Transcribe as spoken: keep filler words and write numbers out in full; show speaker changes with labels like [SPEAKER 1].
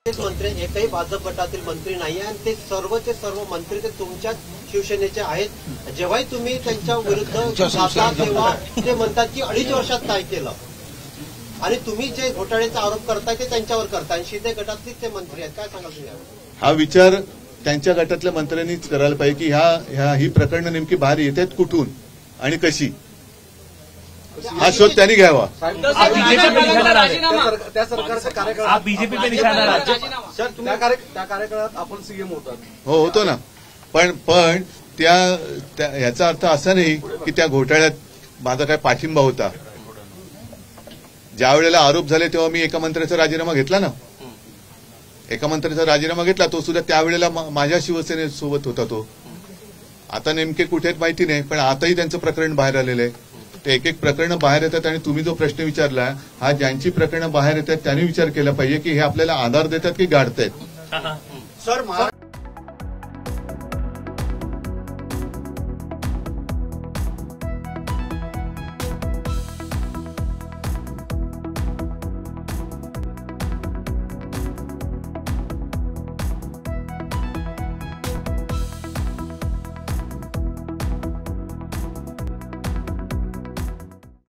[SPEAKER 1] मंत्री एकही भाजप गटातील मंत्री नाही आणि ते सर्वचे सर्व मंत्री ते तुमच्याच शिवसेनेचे आहेत. जेव्हाही तुम्ही त्यांच्या विरुद्ध जाता तेव्हा ते म्हणतात की अडीच वर्षात काय केलं आणि तुम्ही जे घोटाळ्याचा आरोप करताय ते त्यांच्यावर करताय आणि शिंदे गटातलीच ते मंत्री आहेत. काय सांगाल तुम्ही?
[SPEAKER 2] हा विचार त्यांच्या गटातल्या मंत्र्यांनीच करायला पाहिजे की ह्या ह्या ही प्रकरणं नेमकी बाहेर येतात कुठून आणि कशी, हा शोध त्यांनी घ्यावा.
[SPEAKER 3] त्या सरकारचा कार्यकाळ बीजेपी पे निशाणा राज्य त्या कार्यकाळात आपण सीएम होतात.
[SPEAKER 2] हो होतो ना, पण पण त्या ह्याचा अर्थ असा नाही की त्या घोटाळ्यात माझा काय पाठिंबा होता. ज्या वेळेला आरोप झाले तेव्हा मी एका मंत्र्याचा राजीनामा घेतला ना, एका मंत्र्याचा राजीनामा घेतला. तो सुद्धा त्यावेळेला माझ्या शिवसेनेसोबत होता. तो आता नेमके कुठे माहिती नाही, पण आताही त्यांचं प्रकरण बाहेर आलेलं आहे. ते एक एक प्रकरणं बाहेर येतात आणि तुम्ही जो प्रश्न विचारला हा ज्यांची प्रकरणं बाहेर येतात त्यांनी विचार केला पाहिजे की हे आपल्याला आधार देतात की गाडतायत.
[SPEAKER 1] सर